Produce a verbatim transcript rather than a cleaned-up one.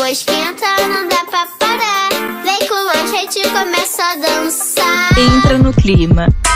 fogo esquenta, não dá pra parar. Vem com a gente, começa a dançar. Entra no clima.